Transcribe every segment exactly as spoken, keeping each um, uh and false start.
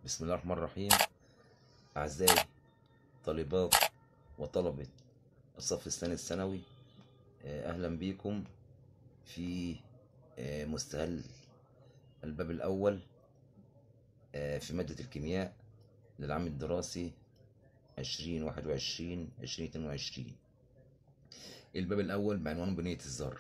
بسم الله الرحمن الرحيم. أعزائي طالبات وطلبة الصف الثاني الثانوي، آه، أهلا بكم في آه، مستهل الباب الأول آه، في مادة الكيمياء للعام الدراسي عشرين واحد وعشرين عشرين اتنين وعشرين. الباب الأول بعنوان بنية الذرة.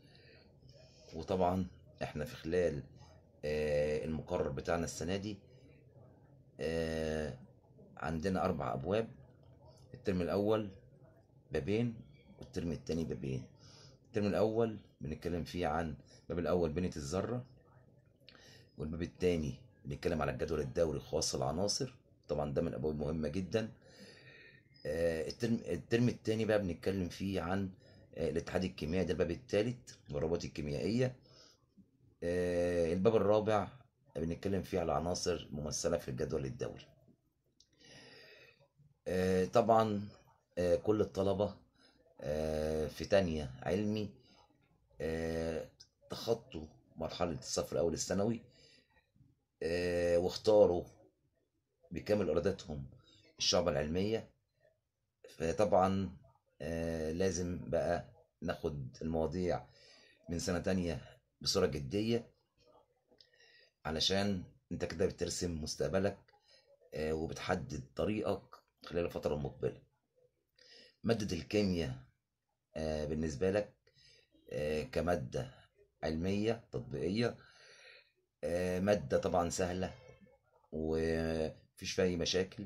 وطبعا احنا في خلال آه، المقرر بتاعنا السنة دي آه، عندنا أربع أبواب. الترم الأول بابين، والترم التاني بابين. الترم الأول بنتكلم فيه عن الباب الأول بنية الذرة، والباب التاني بنتكلم على الجدول الدوري خاص العناصر. طبعا ده من الأبواب المهمة جدا. آه، الترم الترم التاني بقى بنتكلم فيه عن آه، الاتحاد الكيميائي، ده الباب التالت، والروابط الكيميائية. آه، الباب الرابع بنتكلم فيه على عناصر ممثلة في الجدول الدوري. آه، طبعا آه، كل الطلبة آه، في تانية علمي آه، تخطوا مرحلة الصف الأول الثانوي آه، واختاروا بكامل إرادتهم الشعبة العلمية. فطبعا آه، لازم بقى ناخد المواضيع من سنة تانية بصورة جدية، علشان انت كده بترسم مستقبلك آه، وبتحدد طريقك خلال الفترة المقبلة. مادة الكيمياء آه، بالنسبة لك آه، كمادة علمية تطبيقية، آه، مادة طبعا سهلة ومفيش فيها أي مشاكل.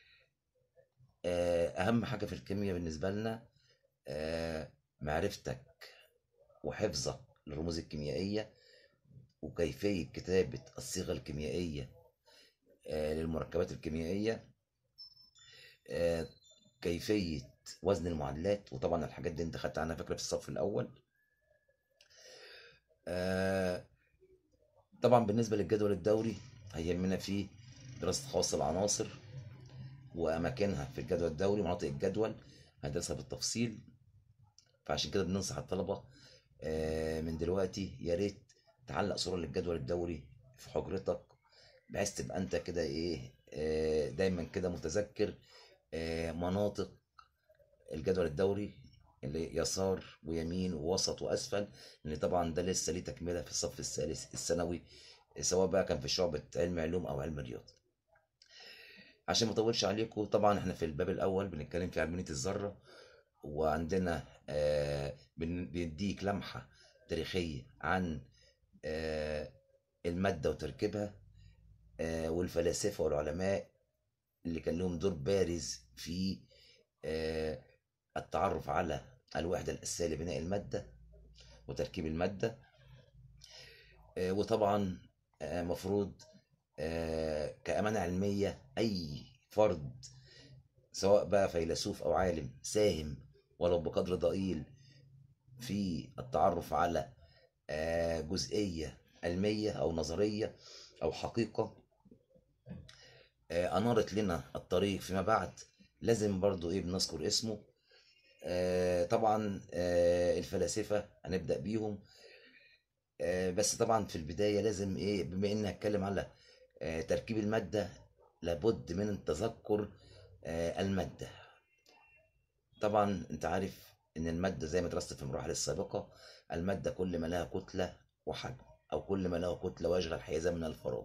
آه، أهم حاجة في الكيمياء بالنسبة لنا آه، معرفتك وحفظك للرموز الكيميائية، وكيفية كتابة الصيغة الكيميائية آه، للمركبات الكيميائية، آه، كيفية وزن المعادلات. وطبعا الحاجات دي انت خدت عنها فكرة في الصف الأول. آه، طبعا بالنسبة للجدول الدوري هيهمنا فيه دراسة خواص العناصر وأماكنها في الجدول الدوري، مناطق الجدول هندرسها بالتفصيل. فعشان كده بننصح الطلبة آه، من دلوقتي يا ريت تعلق صورة للجدول الدوري في حجرتك، بحيث تبقى انت كده ايه آه، دايما كده متذكر آه، مناطق الجدول الدوري، اللي يسار ويمين ووسط واسفل، لان طبعا ده لسه ليه تكمله في الصف الثالث الثانوي، سواء بقى كان في شعبة علم علوم او علم رياضة. عشان ما اطولش عليكم، طبعا احنا في الباب الاول بنتكلم في علمية الذرة، وعندنا آه بن- بنديك لمحة تاريخية عن آه المادة وتركيبها، آه والفلاسفة والعلماء اللي كان لهم دور بارز في آه التعرف على الوحدة الأساسية لبناء المادة وتركيب المادة. آه وطبعا آه مفروض آه كأمانة علمية أي فرد، سواء بقى فيلسوف أو عالم، ساهم ولو بقدر ضئيل في التعرف على آه، جزئية علمية أو نظرية أو حقيقة آه، أنارت لنا الطريق فيما بعد، لازم برضو إيه بنذكر اسمه. آه، طبعا آه، الفلاسفة هنبدأ بيهم. آه، بس طبعا في البداية لازم إيه، بما إني هتكلم على آه، تركيب المادة، لابد من تذكر آه، المادة. طبعا أنت عارف إن المادة زي ما درست في المراحل السابقة، المادة كل ما لها كتلة وحجم، أو كل ما له كتلة ويشغل حيزة من الفراغ.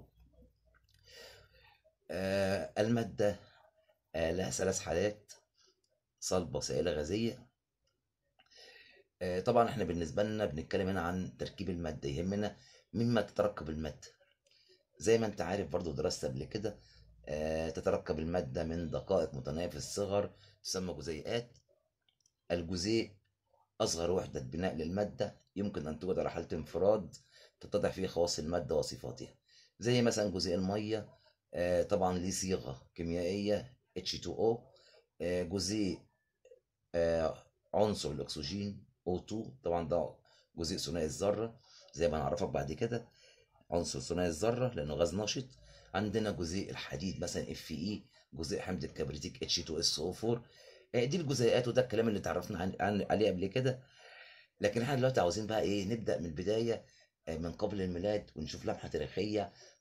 آه، المادة آه، لها ثلاث حالات: صلبة، سائلة، غازية. آه، طبعا احنا بالنسبة لنا بنتكلم هنا عن تركيب المادة، يهمنا مما تتركب المادة. زي ما انت عارف برضو درست قبل كده، آه، تتركب المادة من دقائق متناهية في الصغر تسمى جزيئات. الجزيء أصغر وحدة بناء للمادة، يمكن أن توجد على حالة انفراد تتضح فيه خواص المادة وصفاتها. زي مثلا جزيء المية، آه، طبعا ليه صيغة كيميائية إتش تو أو. آه، جزيء آه، عنصر الأكسجين أو تو، طبعا ده جزيء ثنائي الذرة زي ما هنعرفك بعد كده، عنصر ثنائي الذرة لأنه غاز نشط. عندنا جزيء الحديد مثلا اف اي، جزيء حمض الكبريتيك اتش تو اس او أربعة. آه، دي الجزيئات، وده الكلام اللي اتعرفنا عن عن- عليه قبل كده. لكن احنا دلوقتي عاوزين بقى ايه، نبدأ من البداية آه، من قبل الميلاد، ونشوف لمحة تاريخية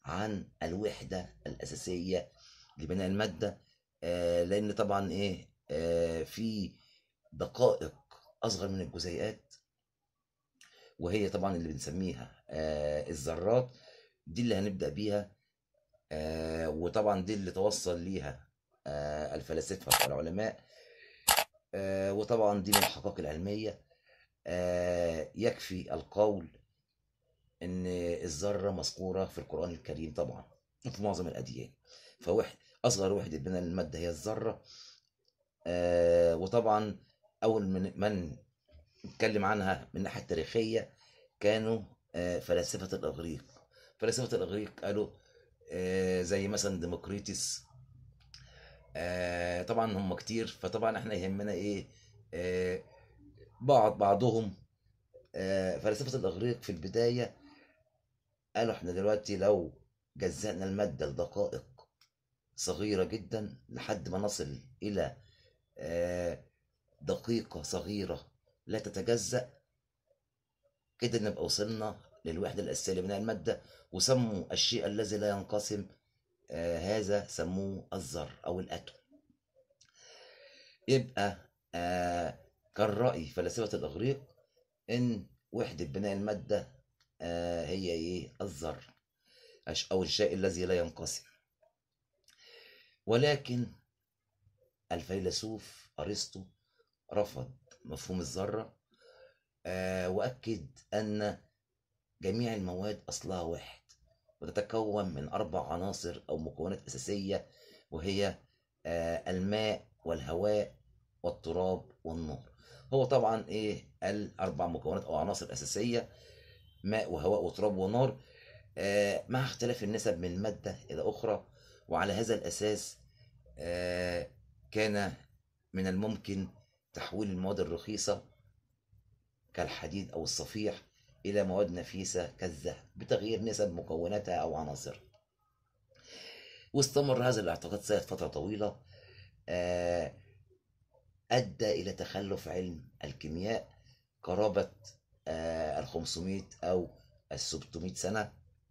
عن الوحدة الأساسية لبناء المادة. آه، لأن طبعا إيه آه، في دقائق أصغر من الجزيئات، وهي طبعا اللي بنسميها آه، الذرات. دي اللي هنبدأ بيها، آه، وطبعا دي اللي توصل ليها آه، الفلاسفة والعلماء. آه، وطبعا دي من الحقائق العلمية. آه، يكفي القول إن الذرة مذكورة في القرآن الكريم طبعا وفي معظم الأديان. فواحد أصغر وحدة بناء المادة هي الذرة. آه، وطبعا أول من من نتكلم عنها من الناحية التاريخية كانوا آه، فلاسفة الإغريق. فلاسفة الإغريق قالوا آه، زي مثلا ديمقريطس. آه، طبعا هم كتير، فطبعا احنا يهمنا ايه آه، بعض بعضهم. آه، فلاسفة الإغريق في البداية قالوا احنا دلوقتي لو جزأنا المادة لدقائق صغيرة جدا لحد ما نصل إلى آه، دقيقة صغيرة لا تتجزأ، كده نبقى وصلنا للوحدة الأساسية لبناء المادة. وسموا الشيء الذي لا ينقسم آه هذا سموه الذر أو الأتوم. يبقى آه كان رأي فلاسفة الإغريق إن وحدة بناء المادة آه هي إيه الذر أو الشيء الذي لا ينقسم. ولكن الفيلسوف أرسطو رفض مفهوم الذرة، آه وأكد أن جميع المواد أصلها واحد، وتتكون من أربع عناصر أو مكونات أساسية، وهي آه الماء والهواء والتراب والنار. هو طبعا إيه الأربع مكونات أو عناصر أساسية: ماء وهواء وتراب ونار، آه مع اختلاف النسب من مادة إلى أخرى. وعلى هذا الأساس آه كان من الممكن تحويل المواد الرخيصة كالحديد أو الصفيح إلى مواد نفيسة كالذهب بتغيير نسب مكوناتها أو عناصرها. واستمر هذا الاعتقاد سائد فترة طويلة، آه، أدى إلى تخلف علم الكيمياء قرابة آه، الخمسمائة أو الستمائة سنة.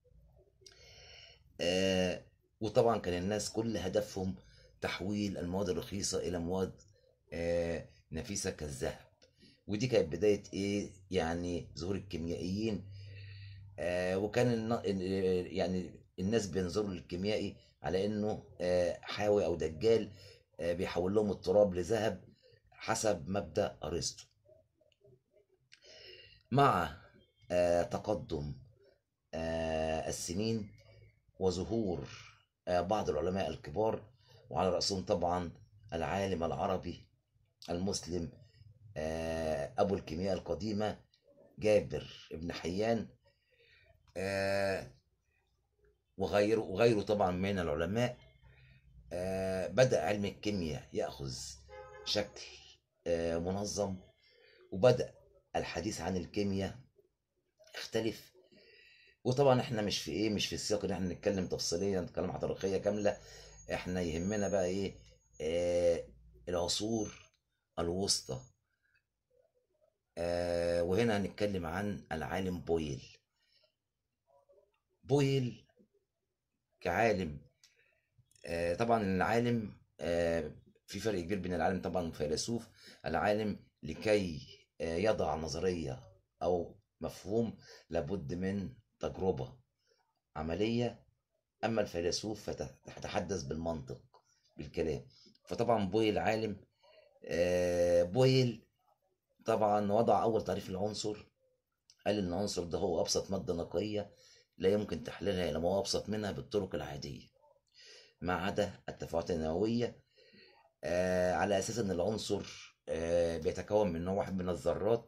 آه، وطبعا كان الناس كل هدفهم تحويل المواد الرخيصة إلى مواد آه، نفيسة كالذهب. ودي كانت بداية إيه يعني ظهور الكيميائيين. آه وكان الن- يعني الناس بينظروا للكيميائي على انه آه حاوي او دجال، آه بيحول لهم التراب لذهب حسب مبدأ ارسطو. مع آه تقدم آه السنين وظهور آه بعض العلماء الكبار، وعلى رأسهم طبعا العالم العربي المسلم آه أبو الكيمياء القديمة جابر بن حيان، آه وغيره وغيره طبعا من العلماء. آه، بدأ علم الكيمياء يأخذ شكل آه، منظم، وبدأ الحديث عن الكيمياء يختلف. وطبعا احنا مش في ايه مش في السياق ان احنا نتكلم تفصيليا نتكلم عن تاريخية كاملة. احنا يهمنا بقى ايه آه العصور الوسطى. آه وهنا هنتكلم عن العالم بويل. بويل كعالم، آه، طبعا العالم آه، في فرق كبير بين العالم طبعا والفيلسوف. العالم لكي آه، يضع نظرية أو مفهوم لابد من تجربة عملية. أما الفيلسوف فتتحدث بالمنطق بالكلام. فطبعا بويل عالم، آه، بويل طبعا وضع أول تعريف للعنصر. قال إن العنصر ده هو أبسط مادة نقية لا يمكن تحليلها إلى ما هو أبسط منها بالطرق العادية ما عدا التفاعلات النووية. آه على أساس إن العنصر آه بيتكون من نوع واحد من الذرات.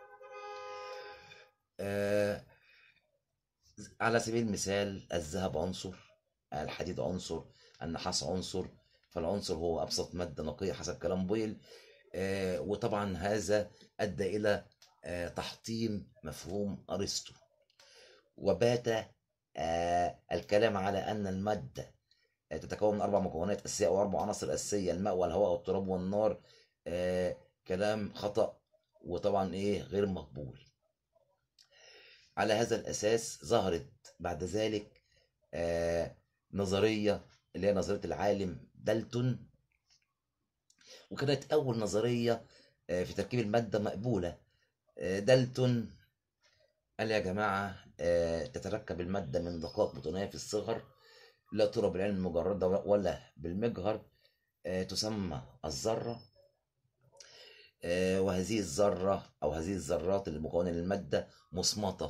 آه على سبيل المثال الذهب عنصر، الحديد عنصر، النحاس عنصر. فالعنصر هو أبسط مادة نقية حسب كلام بويل. آه وطبعا هذا أدى إلى آه تحطيم مفهوم أرسطو، وبات آه الكلام على أن المادة تتكون من أربع مكونات أساسية أو أربع عناصر أساسية: الماء والهواء والتراب والنار. آه كلام خطأ وطبعا إيه غير مقبول. على هذا الأساس ظهرت بعد ذلك آه نظرية اللي هي نظرية العالم دالتون، وكانت أول نظرية آه في تركيب المادة مقبولة. آه دالتون قال يا جماعة آه تتركب المادة من دقائق بطونية في الصغر، لا ترى بالعين المجردة ولا بالمجهر، آه تسمى الذرة. آه وهذه الذرة أو هذه الذرات اللي مكونة للمادة مصمتة.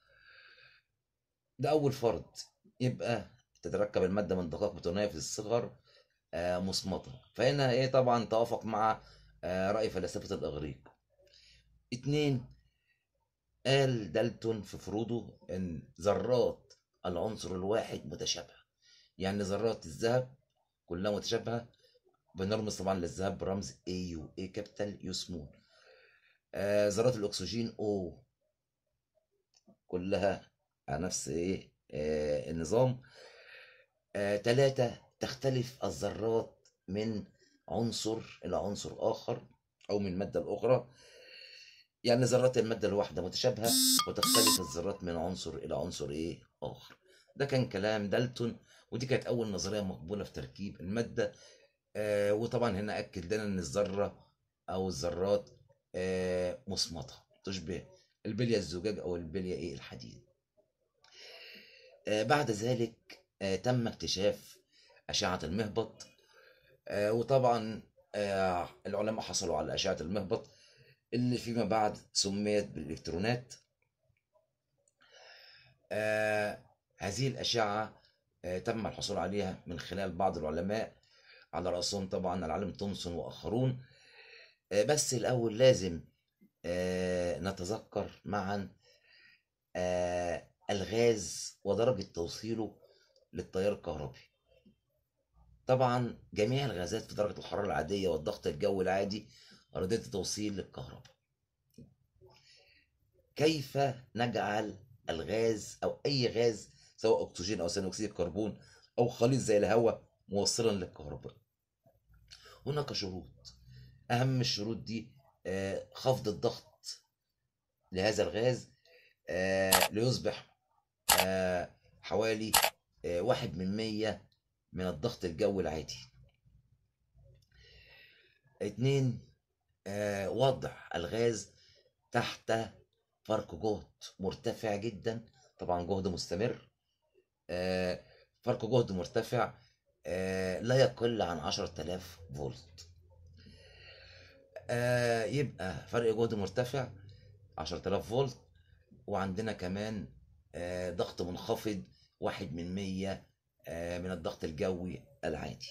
ده أول فرض، يبقى تتركب المادة من دقائق بطونية في الصغر آه مصمتة. فهنا إيه طبعا توافق مع آه رأي فلاسفة الإغريق. اتنين، قال دالتون في فروضه إن ذرات العنصر الواحد متشابهة، يعني ذرات الذهب كلها متشابهة، بنرمز طبعا للذهب برمز اي يو، اي كابيتال يو سمول. آه ذرات الأكسجين O كلها على نفس ايه آه النظام. آه تلاتة، تختلف الذرات من عنصر إلى عنصر آخر أو من مادة لأخرى، يعني ذرات المادة الواحدة متشابهة وتختلف الذرات من عنصر إلى عنصر إيه آخر. ده كان كلام دالتون، ودي كانت أول نظرية مقبولة في تركيب المادة. آه وطبعا هنا أكد لنا إن الذرة أو الذرات آه مصمتة تشبه البلية الزجاج أو البلية إيه الحديد. آه بعد ذلك آه تم اكتشاف أشعة المهبط. آه وطبعا آه العلماء حصلوا على أشعة المهبط اللي فيما بعد سميت بالإلكترونات. آه هذه الأشعة آه تم الحصول عليها من خلال بعض العلماء، على رأسهم طبعا العالم تومسون وآخرون. آه بس الأول لازم آه نتذكر معا آه الغاز ودرجة توصيله للتيار الكهربي. طبعا جميع الغازات في درجة الحرارة العادية والضغط الجوي العادي أرادية توصيل للكهرباء. كيف نجعل الغاز أو أي غاز سواء أكسجين أو ثاني أكسيد الكربون أو خليط زي الهواء موصلا للكهرباء؟ هناك شروط، أهم الشروط دي آه خفض الضغط لهذا الغاز آه ليصبح آه حوالي آه واحد من مية من الضغط الجوي العادي. اتنين، آه وضع الغاز تحت فرق جهد مرتفع جدا، طبعا جهد مستمر. آه فرق جهد مرتفع آه لا يقل عن عشرة آلاف فولت. آه يبقى فرق جهد مرتفع عشرة آلاف فولت، وعندنا كمان آه ضغط منخفض واحد من مية آه من الضغط الجوي العادي،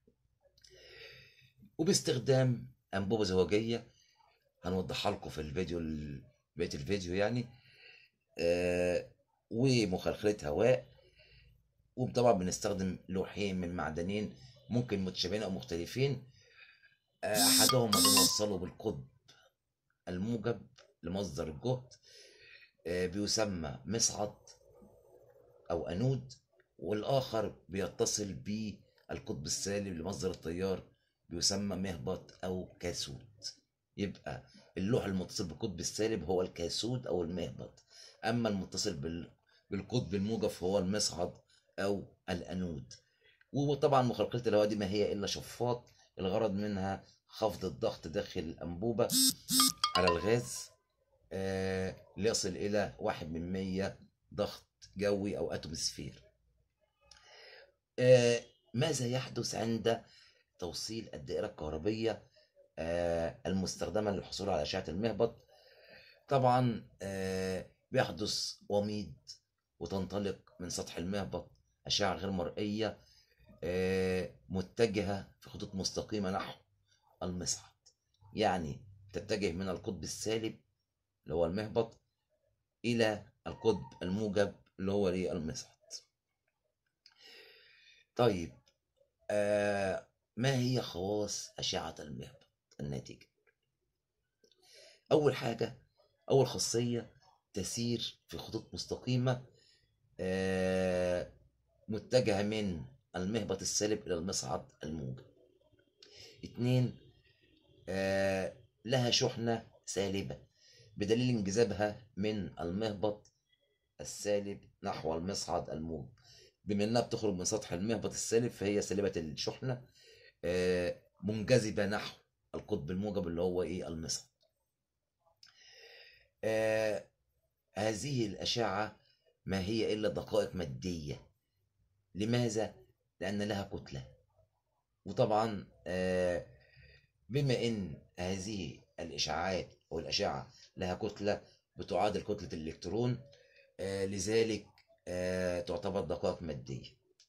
وباستخدام أنبوبة زجاجية هنوضحها لكم في الفيديو بقية الفيديو يعني. آه ومخلخلة هواء، وطبعا بنستخدم لوحين من معدنين ممكن متشابهين أو مختلفين. آه أحدهما بنوصله بالقطب الموجب لمصدر الجهد آه بيسمى مصعد أو أنود، والآخر بيتصل بالقطب السالب لمصدر التيار بيسمى مهبط أو كاسود. يبقى اللوح المتصل بالقطب السالب هو الكاسود أو المهبط، أما المتصل بال... بالقطب الموجب هو المصعد أو الأنود. وطبعا مخلخلة الهواء دي ما هي إلا شفاط، الغرض منها خفض الضغط داخل الأنبوبة على الغاز آه ليصل إلى واحد من مية ضغط جوي أو أتموسفير. آه ماذا يحدث عند توصيل الدائرة الكهربية آه المستخدمة للحصول على أشعة المهبط؟ طبعا آه بيحدث وميض وتنطلق من سطح المهبط أشعة غير مرئية آه متجهة في خطوط مستقيمة نحو المصعد، يعني تتجه من القطب السالب اللي هو المهبط إلى القطب الموجب اللي هو المصعد. طيب آه ما هي خواص أشعة المهبط الناتجة؟ أول حاجة، أول خاصية، تسير في خطوط مستقيمة آه متجهة من المهبط السالب إلى المصعد الموجب. اتنين، آه لها شحنة سالبة بدليل انجذابها من المهبط السالب نحو المصعد الموجب. بما انها بتخرج من سطح المهبط السالب فهي سالبه الشحنه، آه، منجذبه نحو القطب الموجب اللي هو ايه المصعد. آه، هذه الاشعه ما هي الا دقائق ماديه. لماذا؟ لان لها كتله. وطبعا آه، بما ان هذه الاشعاعات او الاشعه لها كتله بتعادل كتله الالكترون، آه، لذلك آه، تعتبر دقائق ماديه.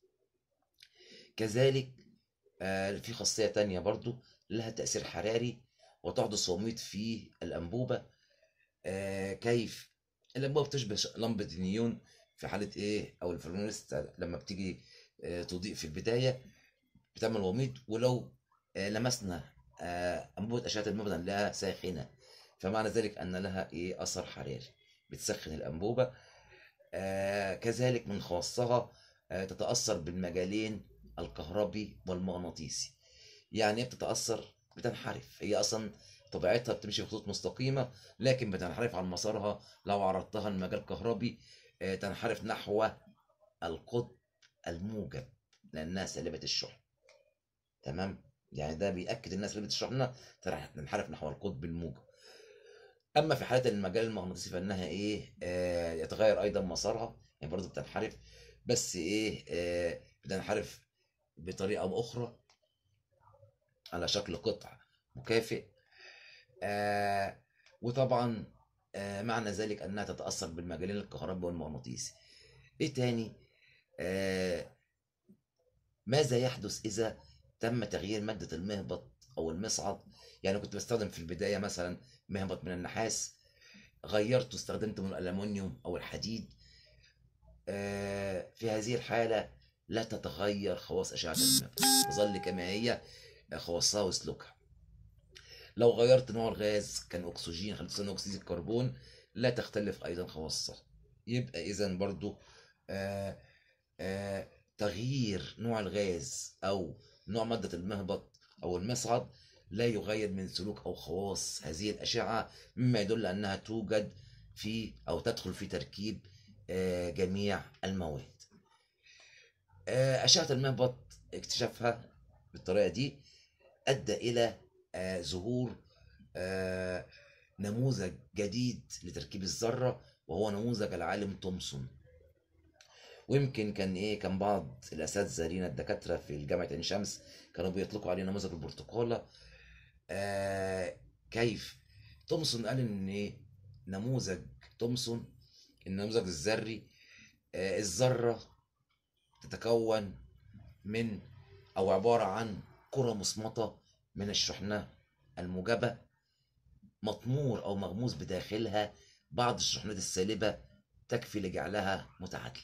كذلك آه، في خاصيه تانية برضو لها تاثير حراري وتحدث صواميل في الانبوبه. آه، كيف؟ الانبوبه بتشبه ش- لمبه النيون في حاله ايه، او الفلوريست لما بتيجي آه، تضيء في البدايه بتعمل وميض. ولو آه، لمسنا آه، انبوبه اشعه المبنى نلاقيها ساخنه، فمعنى ذلك ان لها ايه اثر حراري، بتسخن الانبوبه. آه، كذلك من خواصها آه، تتاثر بالمجالين الكهربي والمغناطيسي. يعني ايه بتتاثر؟ بتنحرف. هي اصلا طبيعتها بتمشي بخطوط مستقيمه، لكن بتنحرف عن مسارها لو عرضتها لمجال كهربي. آه، تنحرف نحو القطب الموجب لانها سالبه الشحن. تمام. يعني ده بيأكد الناس اللي بتشرحنا تنحرف نحو القطب الموجب. اما في حالة المجال المغناطيسي فانها ايه آه يتغير ايضا مسارها، يعني برضه بتنحرف، بس ايه آه بتنحرف بطريقة اخرى على شكل قطع مكافئ. آه وطبعا آه معنى ذلك انها تتأثر بالمجالين الكهربي والمغناطيسي. ايه تاني؟ آه ماذا يحدث إذا تم تغيير مادة المهبط أو المصعد؟ يعني كنت بستخدم في البداية مثلا مهبط من النحاس، غيرته استخدمته من الألمنيوم أو الحديد. آه، في هذه الحالة لا تتغير خواص أشعة المهبط، تظل كما هي خواصها وسلوكها. لو غيرت نوع الغاز كان أكسجين خليته ثاني أكسيد الكربون لا تختلف أيضا خواصها. يبقى إذا برضو آه آه، تغيير نوع الغاز او نوع مادة المهبط او المصعد لا يغير من سلوك او خواص هذه الاشعة، مما يدل انها توجد في او تدخل في تركيب آه، جميع المواد. آه، اشعة المهبط اكتشافها بالطريقة دي ادى الى آه، ظهور آه، نموذج جديد لتركيب الذرة، وهو نموذج العالم تومسون. ويمكن كان ايه كان بعض الاساتذه لينا الدكاتره في جامعه عين شمس كانوا بيطلقوا عليه نموذج البرتقاله. آه كيف؟ تومسون قال ان إيه؟ نموذج تومسون النموذج الذري، آه الذره تتكون من او عباره عن كره مصمطه من الشحنه الموجبه، مطمور او مغموس بداخلها بعض الشحنات السالبه تكفي لجعلها متعادله.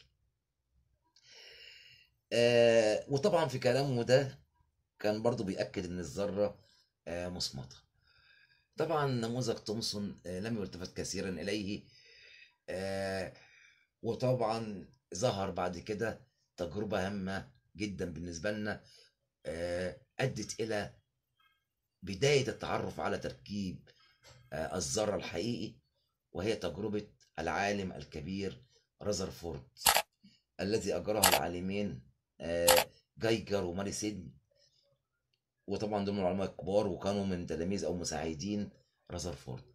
آه وطبعا في كلامه ده كان برضو بيأكد إن الذرة آه، مصمتة. طبعا نموذج تومسون آه، لم يلتفت كثيرا إليه. آه، وطبعا ظهر بعد كده تجربة هامة جدا بالنسبة لنا، آه، أدت إلى بداية التعرف على تركيب آه، الذرة الحقيقي، وهي تجربة العالم الكبير رذرفورد الذي أجراها العالمين آه، جايجر وماريسيد. وطبعا دول من العلماء الكبار وكانوا من تلاميذ او مساعدين رذرفورد.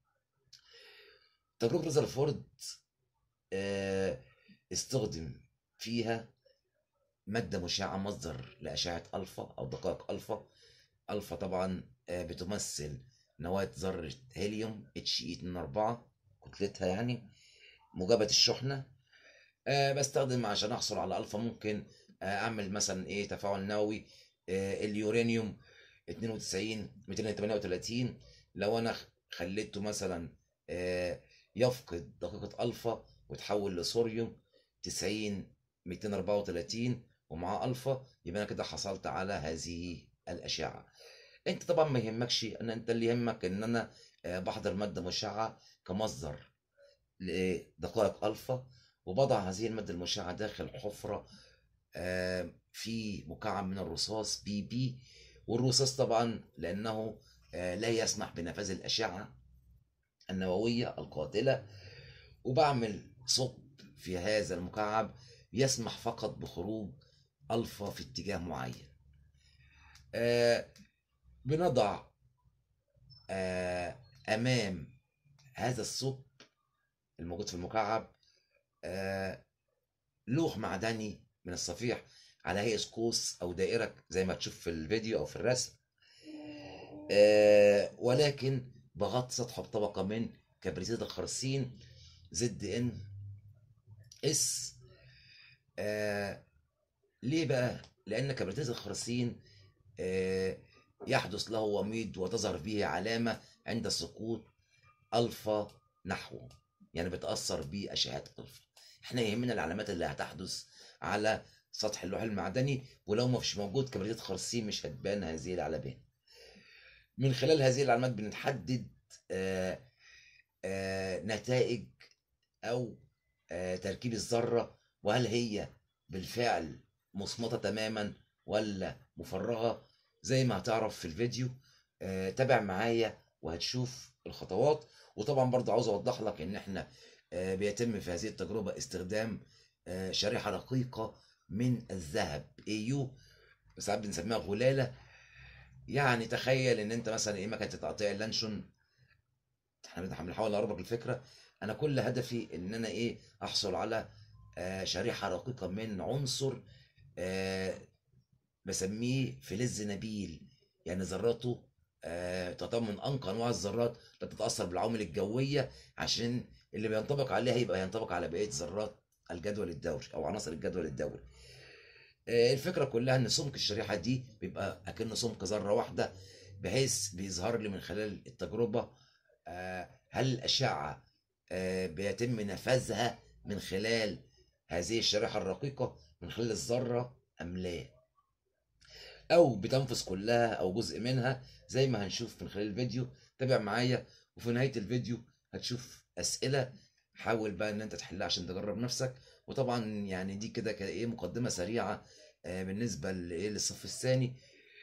تجربة رذرفورد آه، استخدم فيها مادة مشعة مصدر لأشعة ألفا أو دقائق ألفا. ألفا طبعا آه، بتمثل نواة ذرة هيليوم اتش اي اتنين اربعة كتلتها يعني موجبة الشحنة. آه، بستخدم عشان أحصل على ألفا ممكن آه، أعمل مثلا إيه تفاعل نووي آه، اليورانيوم اتنين وتسعين ميتين وتمانية وتلاتين. لو انا خليته مثلا آه، يفقد دقيقة الفا وتحول لصوريوم تسعين ميتين واربعة وتلاتين ومعاه الفا، يبقى انا كده حصلت على هذه الاشعة. انت طبعا ما يهمكش ان انت اللي يهمك ان انا آه، بحضر مادة مشعة كمصدر لدقائق الفا، وبضع هذه المادة المشعة داخل حفرة آه، في مكعب من الرصاص بي بي. والرصاص طبعا لأنه آه، لا يسمح بنفاذ الأشعة النووية القاتلة، وبعمل ثقب في هذا المكعب يسمح فقط بخروج الفا في اتجاه معين. آه بنضع آه امام هذا الثقب الموجود في المكعب آه لوح معدني من الصفيح على هيئة قوس أو دائرة زي ما تشوف في الفيديو أو في الرسم، آه ولكن بغطي سطحه بطبقة من كبريتيت الخرسين زد ان اس. آه ليه بقى؟ لأن كبريتيت الخرسين آه يحدث له وميض وتظهر به علامة عند سقوط ألفا نحوه، يعني بتأثر بأشعة ألفا. احنا يهمنا العلامات اللي هتحدث على سطح اللوح المعدني، ولو ما فيش موجود كبريتيت خرسين مش هتبان هذه العلامات. من خلال هذه العلامات بنحدد آه آه نتائج أو آه تركيب الذرة، وهل هي بالفعل مصمتة تماما ولا مفرغة، زي ما هتعرف في الفيديو. آه تابع معايا وهتشوف الخطوات. وطبعا برضه عاوز اوضح لك ان احنا آه بيتم في هذه التجربة استخدام آه شريحة رقيقة من الذهب اي يو، ساعات بنسميها غلالة. يعني تخيل ان انت مثلا ايه مكنة تقطيع اللانشون، احنا بنحاول نقربك الفكرة. انا كل هدفي ان انا ايه احصل على آه شريحة رقيقة من عنصر آه بسميه فلز نبيل، يعني ذراته آه تعتبر من انقى انواع الذرات لا تتاثر بالعوامل الجويه، عشان اللي بينطبق عليها يبقى ينطبق على بقيه ذرات الجدول الدوري او عناصر الجدول الدوري. آه الفكره كلها ان سمك الشريحه دي بيبقى اكنه سمك ذره واحده، بحيث بيظهر لي من خلال التجربه آه هل الاشعه آه بيتم نفاذها من خلال هذه الشريحه الرقيقه من خلال الذره ام لا، او بتنفذ كلها او جزء منها زي ما هنشوف من خلال الفيديو. تابع معايا، وفي نهاية الفيديو هتشوف اسئلة حاول بقى ان انت تحلها عشان تجرب نفسك. وطبعا يعني دي كده كده ايه مقدمة سريعة آه بالنسبة لايه للصف الثاني.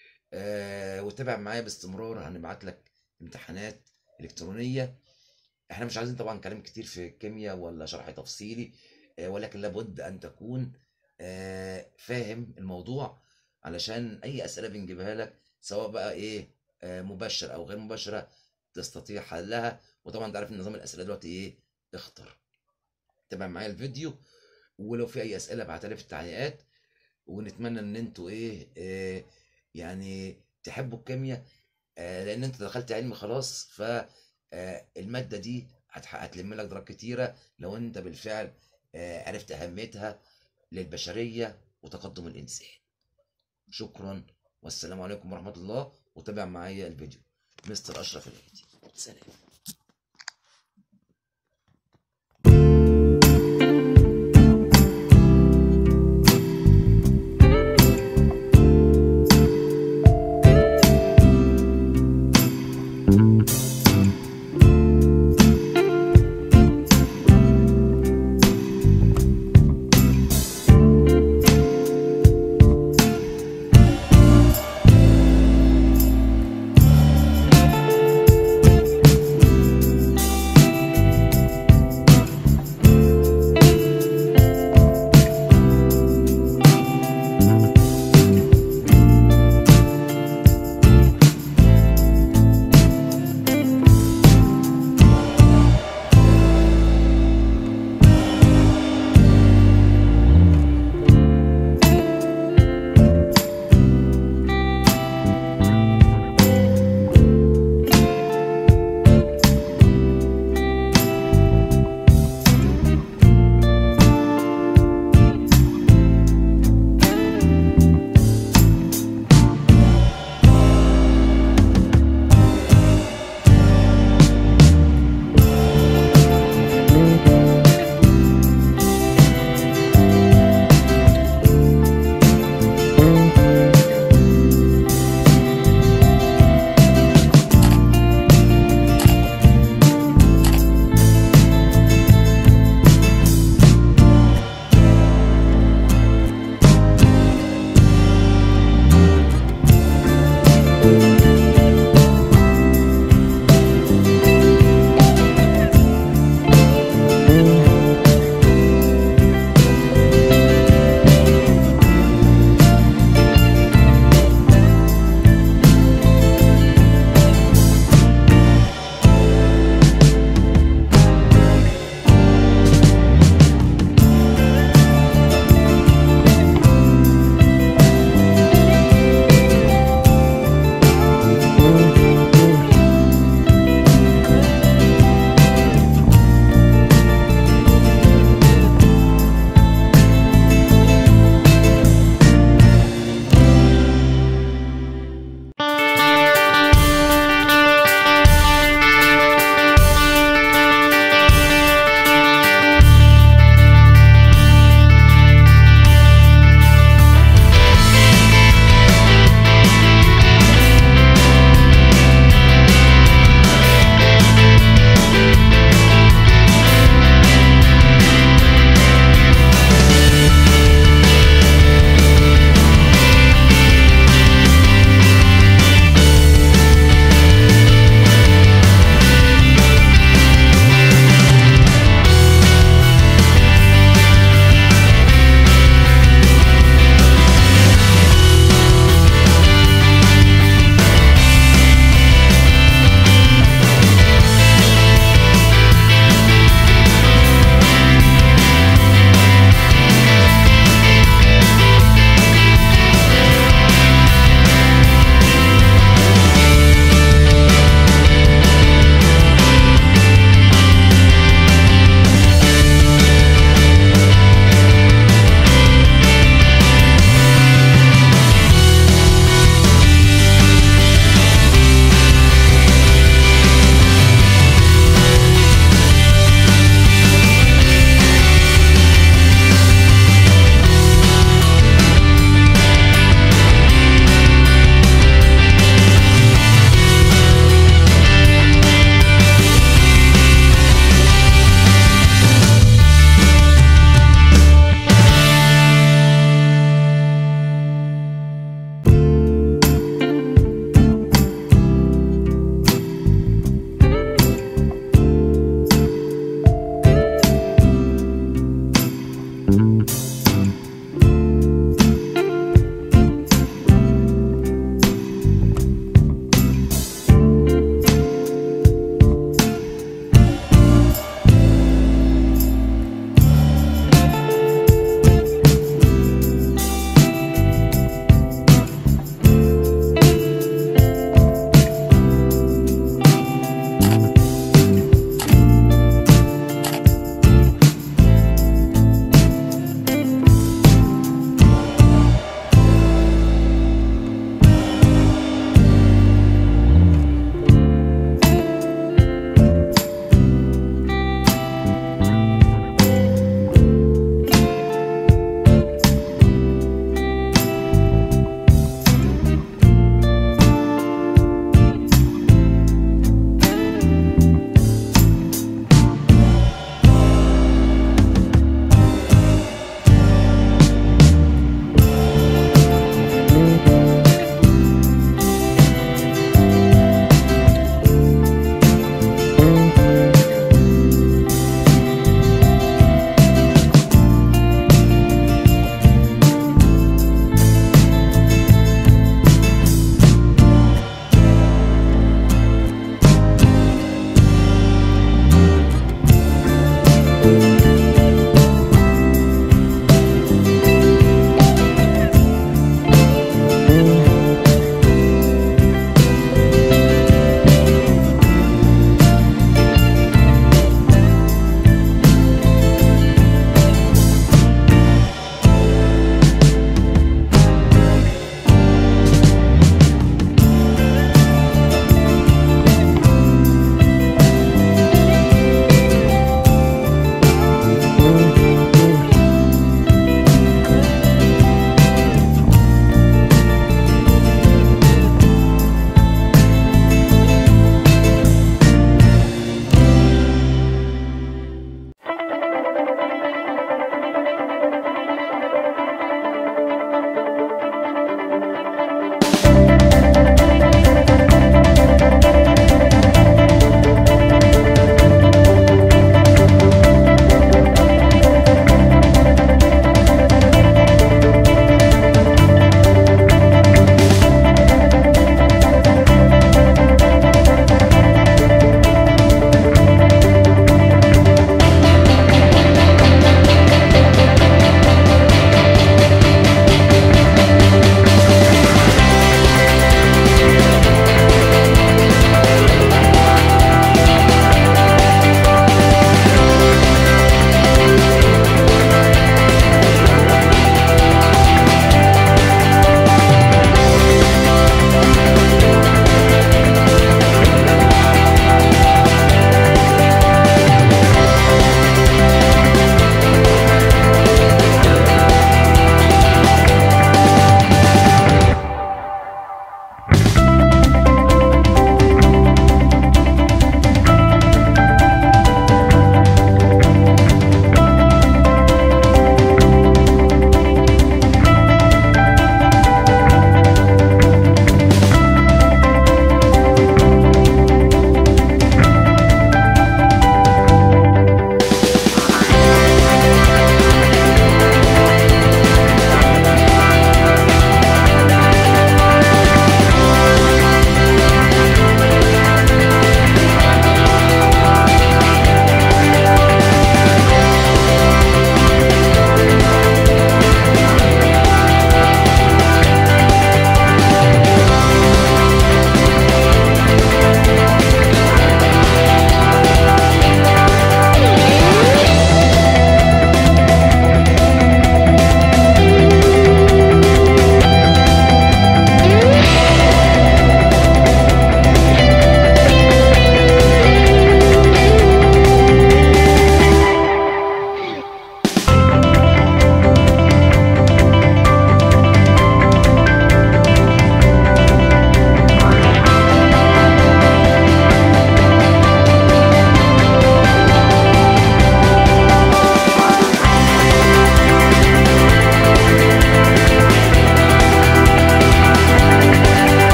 آه وتابع معايا باستمرار، هنبعت لك امتحانات الكترونية. احنا مش عايزين طبعا كلام كتير في الكيمياء ولا شرح تفصيلي، آه، ولكن لابد ان تكون آه، فاهم الموضوع، علشان اي اسئله بنجيبها لك سواء بقى ايه آه، مباشره او غير مباشره تستطيع حلها. وطبعا انت عارف ان نظام الاسئله دلوقتي ايه اختر. تابع معايا الفيديو، ولو في اي اسئله ابعتها لي في التعليقات. ونتمنى ان انتوا ايه آه، يعني تحبوا الكيمياء، آه، لان انت دخلت علم خلاص، ف آه، الماده دي هتح- هتلم لك درجات كتيره لو انت بالفعل آه، عرفت اهميتها للبشريه وتقدم الانسان. شكرا، والسلام عليكم ورحمه الله. وتابع معايا الفيديو. مستر اشرف الهادي، سلام.